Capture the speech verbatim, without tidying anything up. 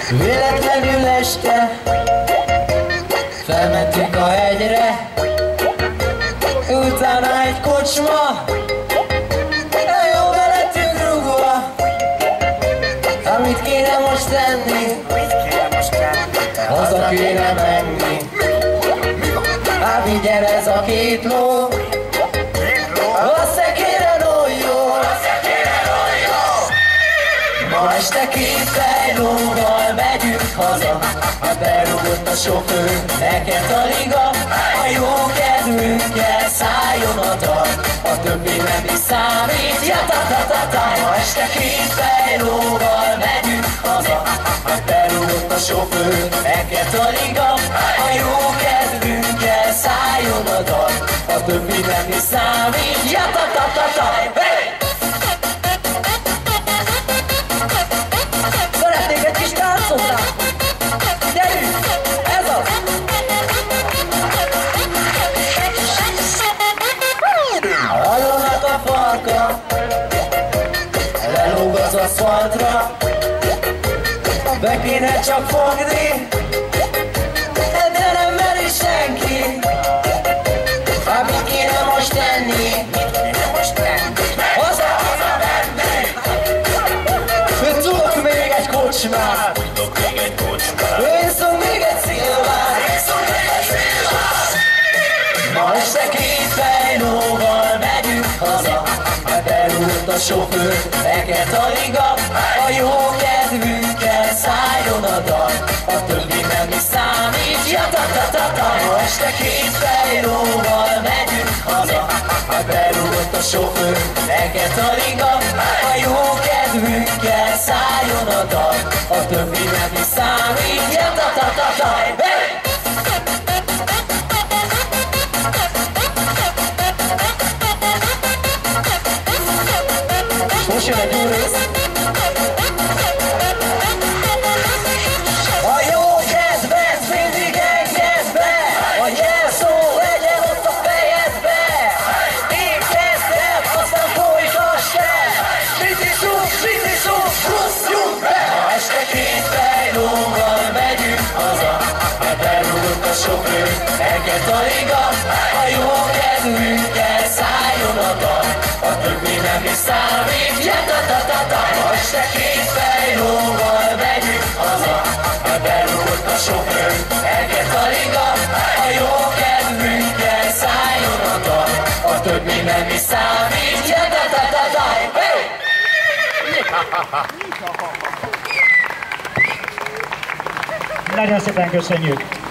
Véletlenül este felmentünk a hegyre, utána egy kocsma, jó belettünk rúgva. Amit kéne most tenni, haza kéne menni. Hát vigyen ez a két ló, a szekéren oljó. Ma este két fejlóval megyünk haza, berúgott a sofőr, neked a liga. A jó kedvünkkel szálljon a dal, a többi nem is számít. Ja, ta ta ta ta. Ma este két fejlóval megyünk haza, berúgott a sofőr, neked a liga. A jó kedvünkkel szálljon a dal, a többi nem is számít. Ja, ta ta ta ta. Hey! Szeretnék egy kis táncozni! Gyerünk! Ez az! Hallónak a farka, lelóg az aszfaltra, be kéne csak fogni, de nem meri senki. Hát mit kéne most tenni? Haza, haza menni! Tudok még egy kocsmát, én szó még egy szilvát. Ma este két fejlóval megyünk haza, berúgott a sofőr, neked a liga. A jó kedvünkkel szálljon a dal, a többi nem is számít. Ja, ta ta ta ta. Ma este két fejlóval megyünk haza, berúgott a sofőr, neked a liga. A jó kedvünkkel szálljon a dal, a többi nem is számít. Ja, ta ta ta ta. Hey! Most jön egy új rész. A jó kedved mindig engedd be, a jelszó legyen ott a fejedbe. Én kezdem, aztán folytasd el. Mit is úgy, mit is úgy, pluszjunk be. Ma este két fejlóval megyünk haza, berúgott a sofőr, neked a liga. A jó kedvünkkel szálljon a dal, a többi nem is számít. Ja, ta ta ta ta. Ma este két fejlóval megyünk haza, berúgott a sofőr, neked a liga. A jó kedvünkkel szálljon a dal, a többi nem is számít. Ja, ta ta ta ta. Hey! Nagyon szépen köszönjük!